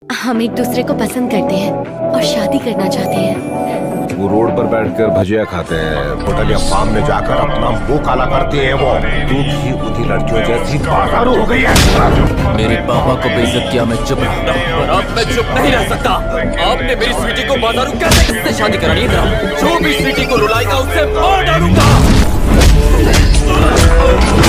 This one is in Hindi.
हम एक दूसरे को पसंद करते हैं और शादी करना चाहते हैं। वो रोड पर बैठकर भजिया खाते हैं, होटल या फार्म में जाकर अपना मुंह काला करते हैं। वो तू भी उन्हीं लड़कियों जैसी बाजारू हो गई है। मेरे पापा को बेइज्जत किया, मैं चुप रहा, पर अब मैं चुप नहीं रह सकता। आपने मेरी स्वीटी को बाजारू कैसे किससे शादी करानी है? जो भी स्वीटी को रुलाएगा उससे मार डालूंगा।